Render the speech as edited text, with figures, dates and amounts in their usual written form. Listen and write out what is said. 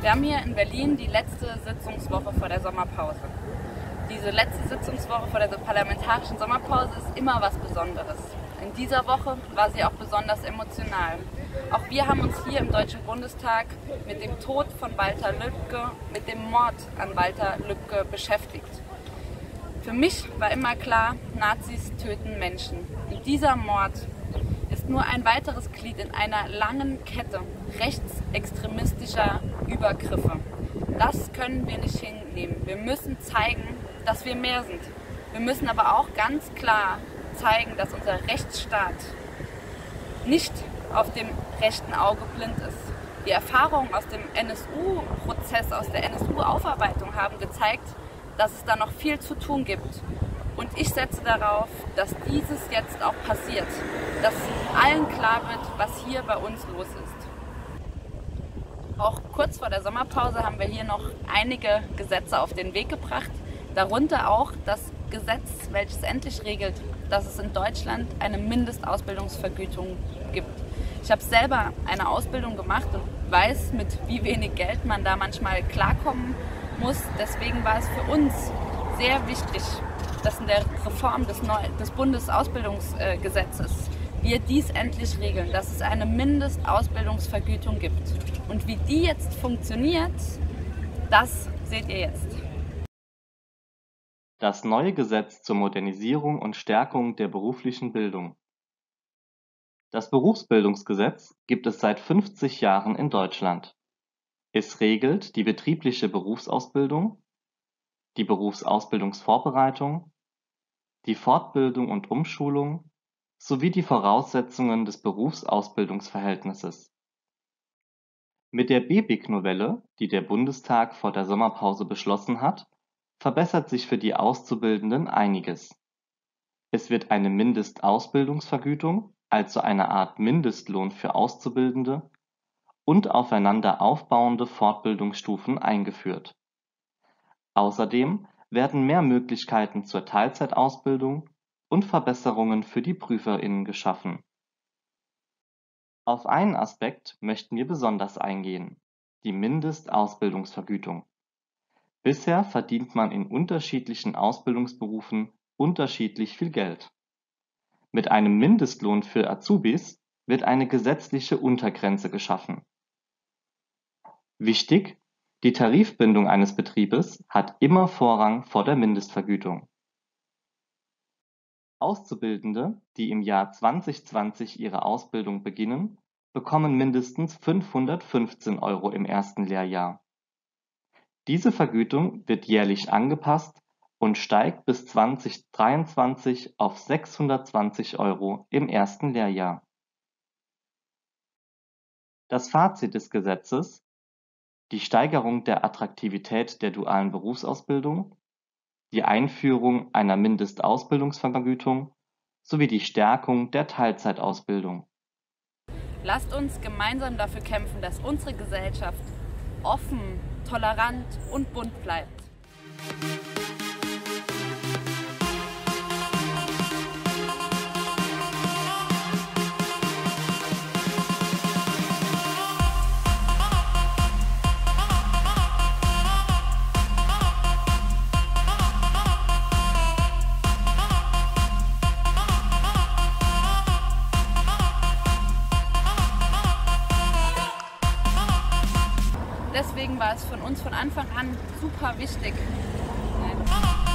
Wir haben hier in Berlin die letzte Sitzungswoche vor der Sommerpause. Diese letzte Sitzungswoche vor der parlamentarischen Sommerpause ist immer was Besonderes. In dieser Woche war sie auch besonders emotional. Auch wir haben uns hier im Deutschen Bundestag mit dem Tod von Walter Lübcke, mit dem Mord an Walter Lübcke beschäftigt. Für mich war immer klar, Nazis töten Menschen. Und dieser Mord ist nur ein weiteres Glied in einer langen Kette rechtsextremistischer Übergriffe. Das können wir nicht hinnehmen. Wir müssen zeigen, dass wir mehr sind. Wir müssen aber auch ganz klar zeigen, dass unser Rechtsstaat nicht auf dem rechten Auge blind ist. Die Erfahrungen aus dem NSU-Prozess, aus der NSU-Aufarbeitung haben gezeigt, dass es da noch viel zu tun gibt. Und ich setze darauf, dass dieses jetzt auch passiert, dass allen klar wird, was hier bei uns los ist. Auch kurz vor der Sommerpause haben wir hier noch einige Gesetze auf den Weg gebracht, darunter auch das Gesetz, welches endlich regelt, dass es in Deutschland eine Mindestausbildungsvergütung gibt. Ich habe selber eine Ausbildung gemacht und weiß, mit wie wenig Geld man da manchmal klarkommen muss. Deswegen war es für uns sehr wichtig, dass in der Reform des Bundesausbildungsgesetzes wir dies endlich regeln, dass es eine Mindestausbildungsvergütung gibt. Und wie die jetzt funktioniert, das seht ihr jetzt. Das neue Gesetz zur Modernisierung und Stärkung der beruflichen Bildung. Das Berufsbildungsgesetz gibt es seit 50 Jahren in Deutschland. Es regelt die betriebliche Berufsausbildung, die Berufsausbildungsvorbereitung, die Fortbildung und Umschulung sowie die Voraussetzungen des Berufsausbildungsverhältnisses. Mit der BBIG-Novelle, die der Bundestag vor der Sommerpause beschlossen hat, verbessert sich für die Auszubildenden einiges. Es wird eine Mindestausbildungsvergütung, also eine Art Mindestlohn für Auszubildende, und aufeinander aufbauende Fortbildungsstufen eingeführt. Außerdem werden mehr Möglichkeiten zur Teilzeitausbildung und Verbesserungen für die PrüferInnen geschaffen. Auf einen Aspekt möchten wir besonders eingehen: die Mindestausbildungsvergütung. Bisher verdient man in unterschiedlichen Ausbildungsberufen unterschiedlich viel Geld. Mit einem Mindestlohn für Azubis wird eine gesetzliche Untergrenze geschaffen. Wichtig: die Tarifbindung eines Betriebes hat immer Vorrang vor der Mindestvergütung. Auszubildende, die im Jahr 2020 ihre Ausbildung beginnen, bekommen mindestens 515 € im ersten Lehrjahr. Diese Vergütung wird jährlich angepasst und steigt bis 2023 auf 620 € im ersten Lehrjahr. Das Fazit des Gesetzes: die Steigerung der Attraktivität der dualen Berufsausbildung, die Einführung einer Mindestausbildungsvergütung sowie die Stärkung der Teilzeitausbildung. Lasst uns gemeinsam dafür kämpfen, dass unsere Gesellschaft offen, tolerant und bunt bleibt. Deswegen war es von uns von Anfang an super wichtig.